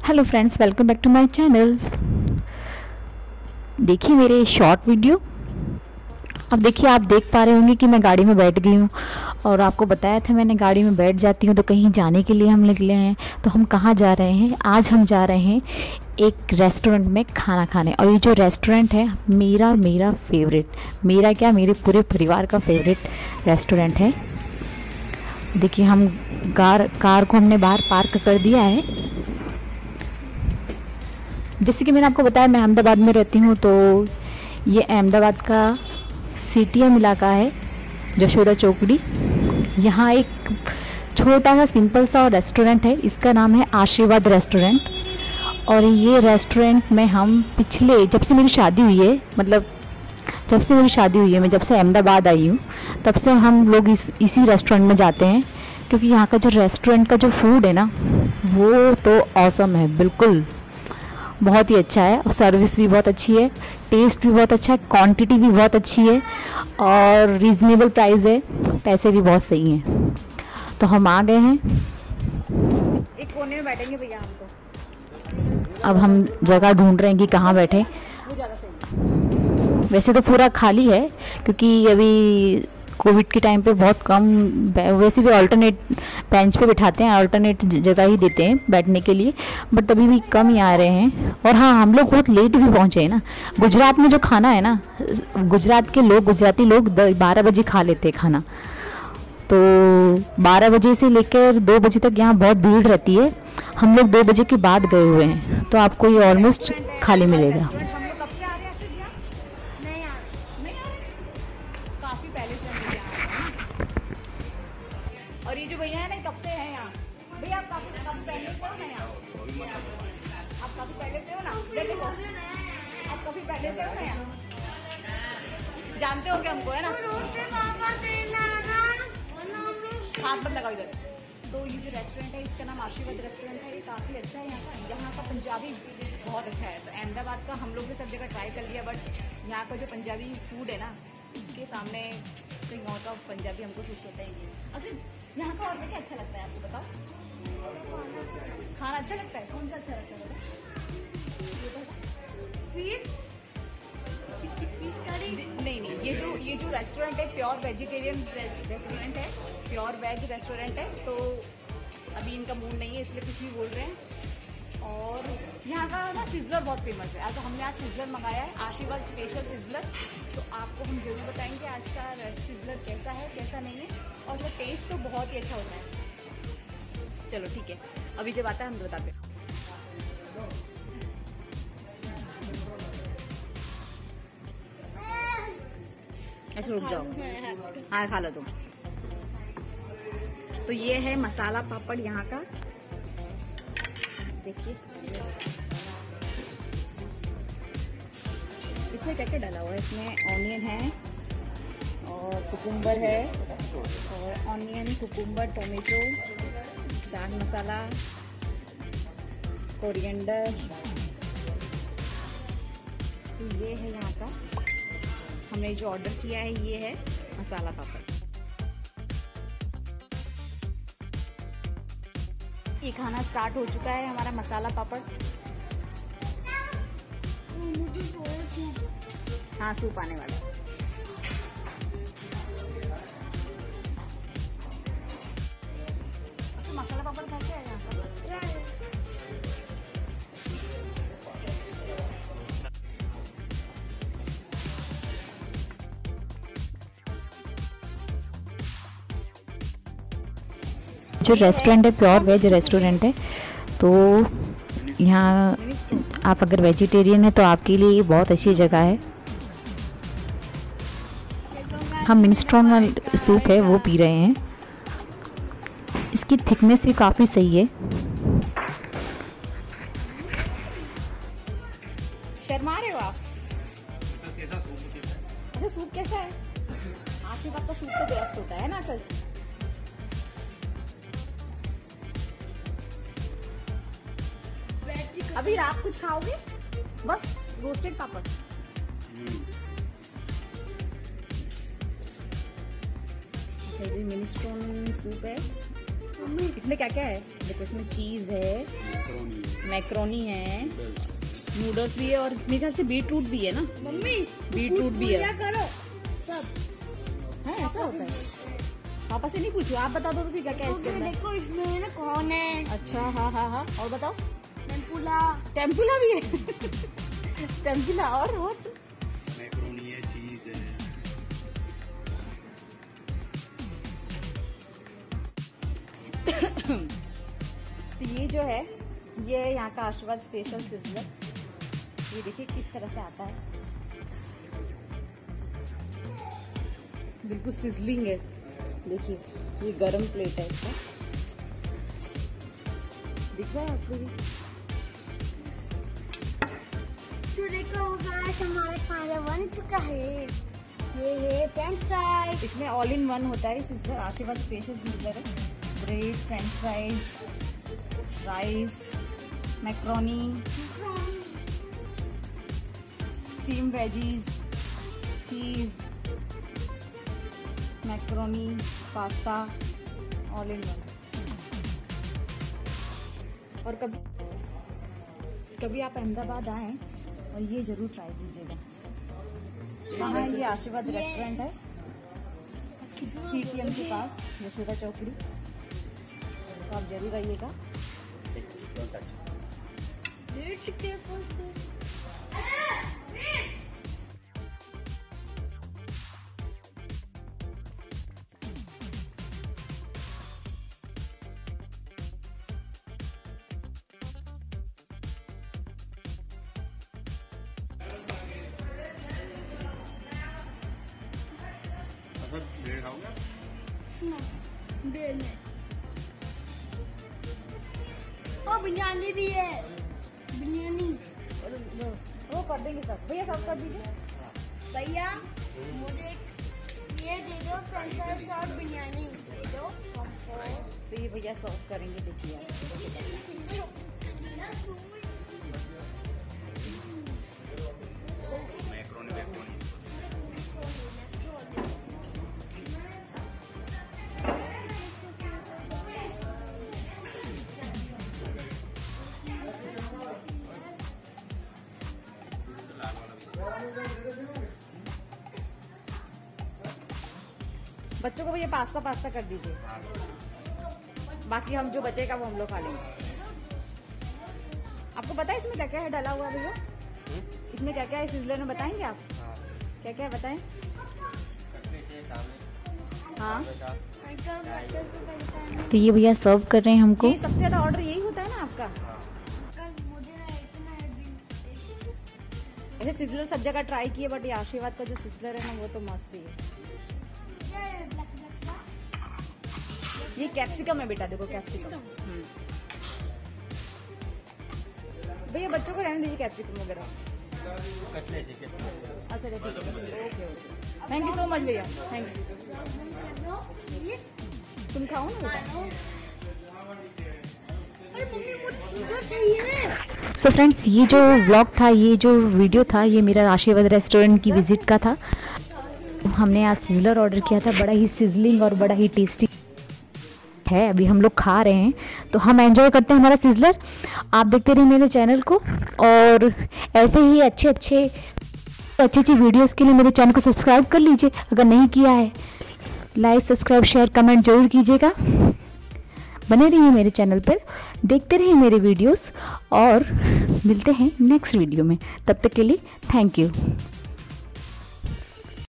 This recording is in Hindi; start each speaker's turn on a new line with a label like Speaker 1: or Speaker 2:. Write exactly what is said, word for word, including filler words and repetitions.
Speaker 1: Hello friends, welcome back to my channel. देखिए मेरे शॉर्ट वीडियो। अब देखिए, आप देख पा रहे होंगे कि मैं गाड़ी में बैठ गई हूँ और आपको बताया था मैंने गाड़ी में बैठ जाती हूँ तो कहीं जाने के लिए हम निकले हैं। तो हम कहाँ जा रहे हैं? आज हम जा रहे हैं एक रेस्टोरेंट में खाना खाने। और ये जो रेस्टोरेंट है मेरा मेरा फेवरेट, मेरा क्या मेरे पूरे परिवार का फेवरेट रेस्टोरेंट है। देखिए, हम कार कार को हमने बाहर पार्क कर दिया है। जैसे कि मैंने आपको बताया, मैं अहमदाबाद में रहती हूँ, तो ये अहमदाबाद का सीटीएम इलाका है, यशोदा चौकड़ी। यहाँ एक छोटा सा सिंपल सा रेस्टोरेंट है, इसका नाम है आशीर्वाद रेस्टोरेंट। और ये रेस्टोरेंट में हम पिछले जब से मेरी शादी हुई है, मतलब जब से मेरी शादी हुई है, मैं जब से अहमदाबाद आई हूँ तब से हम लोग इस इसी रेस्टोरेंट में जाते हैं। क्योंकि यहाँ का जो रेस्टोरेंट का जो फूड है ना, वो तो ऑसम है, बिल्कुल बहुत ही अच्छा है। और सर्विस भी बहुत अच्छी है, टेस्ट भी बहुत अच्छा है, क्वांटिटी भी बहुत अच्छी है और रीज़नेबल प्राइस है, पैसे भी बहुत सही हैं। तो हम आ गए हैं,
Speaker 2: एक कोने में बैठेंगे भैया हम तो।
Speaker 1: अब हम जगह ढूंढ रहे हैं कि कहाँ बैठे।
Speaker 2: वो ज़्यादा सही।
Speaker 1: वैसे तो पूरा खाली है क्योंकि अभी कोविड के टाइम पे बहुत कम, वैसे भी अल्टरनेट बेंच पे बिठाते हैं, अल्टरनेट जगह ही देते हैं बैठने के लिए, बट अभी भी कम ही आ रहे हैं। और हाँ, हम लोग बहुत लेट भी पहुँचे हैं ना। गुजरात में जो खाना है ना, गुजरात के लोग, गुजराती लोग बारह बजे खा लेते हैं खाना। तो बारह बजे से लेकर दो बजे तक यहाँ बहुत भीड़ रहती है। हम लोग दो बजे के बाद गए हुए हैं, तो आपको ये ऑलमोस्ट खाली मिलेगा।
Speaker 2: काफी पहले से हम यहाँ। और ये जो भैया है ना, कब से है यहाँ? भैया आप काफी कब पहले से हो ना यहाँ? आप काफी पहले से हो ना? देखो, आप काफी पहले से हो ना यहाँ? जानते होंगे हमको, है ना? हाथ मत लगाओ इधर। तो ये जो रेस्टोरेंट है, इसका नाम आशीर्वाद रेस्टोरेंट है। ये काफ़ी अच्छा है। यहाँ का यहाँ का पंजाबी बहुत अच्छा है। तो अहमदाबाद का हम लोग भी सब जगह ट्राई कर लिया, बट यहाँ का जो पंजाबी फूड है ना, इसके सामने कहीं और का पंजाबी हमको सूट होता है। ये अच्छा, यहाँ का और क्या अच्छा लगता है आपको बताओ? खाना अच्छा लगता है? कौन सा अच्छा लगता है बताओ? नहीं नहीं, ये जो ये जो रेस्टोरेंट है प्योर वेजिटेरियन रेस्टोरेंट है, प्योर वेज रेस्टोरेंट है। तो अभी इनका मूड नहीं है, इसलिए कुछ भी बोल रहे हैं। और यहाँ का ना सिजलर बहुत फेमस है। तो हमने आज सिजलर मंगाया है, आशीर्वाद स्पेशल सिजलर। तो आपको हम जरूर बताएंगे आज का सिजलर कैसा है, कैसा नहीं है। और उसका टेस्ट तो बहुत ही अच्छा होता है। चलो ठीक है, अभी जब आता है हम बताते हैं। ऐसे रुक जाओ, हाँ खा लो तुम। तो ये है मसाला पापड़ यहाँ का, देखिए इसमें क्या क्या डाला हुआ है। इसमें ऑनियन है और कुकुम्बर है, और onion, cucumber, tomato, chaat masala, coriander. तो ये है यहाँ का, हमने जो ऑर्डर किया है ये है मसाला पापड़। ये खाना स्टार्ट हो चुका है हमारा मसाला पापड़। हाँ, सूप आने वाला है। तो मसाला पापड़ कैसे है यहाँ पर?
Speaker 1: जो रेस्टोरेंट है प्योर वेज रेस्टोरेंट है। तो यहाँ आप अगर वेजिटेरियन है तो आपके लिए ये बहुत अच्छी जगह है। हम मिनेस्ट्रॉन वाला सूप है वो पी रहे हैं। इसकी थिकनेस भी काफ़ी सही है।
Speaker 2: शर्मा रहे हो आप? अच्छा, सूप कैसा है? आशीर्वाद का सूप तो बेस्ट होता है ना सच। अभी रात कुछ खाओगे? बस रोस्टेड पापड़। अच्छा, ये मिनेस्ट्रोन सूप है। इसमें क्या क्या है देखो, इसमें चीज़ है, मैक्रोनी है, नूडल्स भी है और मेरे ख्याल से बीट रूट भी है ना
Speaker 3: मम्मी,
Speaker 2: बीट रूट भी है।
Speaker 3: करो सब
Speaker 2: है ऐसा होता है? पापा से नहीं पूछो, आप बता दो तो फिर क्या क्या है इसके अंदर।
Speaker 3: देखो इसमें ना कौन है।
Speaker 2: अच्छा हाँ हाँ हाँ और बताओ।
Speaker 3: टेम्पुला
Speaker 2: टेम्पुला भी है टेम्पुला और वो
Speaker 4: मैक्रोनी है, चीज है।
Speaker 2: तो ये जो है ये है यहाँ का आशीर्वाद स्पेशल सिजलर। ये देखिए किस तरह से आता है, बिल्कुल सिजलिंग है। देखिए ये गरम प्लेट है इसका, दिख रहा है आपको भी।
Speaker 3: तो देखो गाइस हमारा खाना बन चुका है। ये है फ्रेंच फ्राइज।
Speaker 2: इसमें ऑल इन वन होता है सिजलर, आशीर्वाद स्पेशल सिजलर है। Bread, French fries, rice, macaroni, steam veggies, cheese, macaroni, pasta, all in one. और कभी कभी आप अहमदाबाद आए और ये जरूर ट्राई कीजिएगा। वहाँ ये आशीर्वाद रेस्टोरेंट है सीटीएम के पास, यशोदा चौकड़ी, तो आप जरूर आइएगा।
Speaker 4: ब्रेड खाओगे?
Speaker 3: ब्रेड में और बिरयानी भी है। बिरयानी
Speaker 2: वो कर देंगे सब। भैया सब कर दीजिए।
Speaker 3: भैया मुझे ये दे दो फ्रेंच फ्राइज और बिरयानी दे दो।
Speaker 2: तो ये भैया सर्व करेंगे, देखिए
Speaker 4: मैक्रोनी मैक्रोनी
Speaker 2: बच्चों को भैया पास्ता पास्ता कर दीजिए, बाकी हम जो बचेगा वो हम लोग खा लेंगे। आपको पता है इसमें क्या क्या है डाला हुआ भैया? इसमें क्या क्या है सिजलर में बताएंगे आप? क्या क्या है बताएं। हाँ
Speaker 1: तो ये भैया सर्व कर रहे हैं हमको।
Speaker 2: ये सबसे ज्यादा ऑर्डर यही होता है ना आपका? ऐसे सिजलर सब जगह ट्राई किए बट ये आशीर्वाद का जो सिजलर है ना वो तो मस्त ही है। ये कैप्सिकम है बेटा, देखो कैप्सिकम। भैया बच्चों को रहने दीजिए कैप्सिकम वगैरह। अच्छा ठीक है, okay okay, thank you so much भैया, थैंक यू। तुम खाओ ना बेटा।
Speaker 1: सो फ्रेंड्स ये जो व्लॉग था, ये जो वीडियो था, ये मेरा आशीर्वाद रेस्टोरेंट की विजिट का था। हमने आज सिजलर ऑर्डर किया था, बड़ा ही सिजलिंग और बड़ा ही टेस्टी है। अभी हम लोग खा रहे हैं तो हम एंजॉय करते हैं हमारा सिजलर। आप देखते रहिए मेरे चैनल को और ऐसे ही अच्छे अच्छे अच्छी अच्छी वीडियोस के लिए मेरे चैनल को सब्सक्राइब कर लीजिए अगर नहीं किया है। लाइक, सब्सक्राइब, शेयर, कमेंट जरूर कीजिएगा। बने रहिए मेरे चैनल पर, देखते रहिए मेरे वीडियोस और मिलते हैं नेक्स्ट वीडियो में। तब तक के लिए थैंक यू।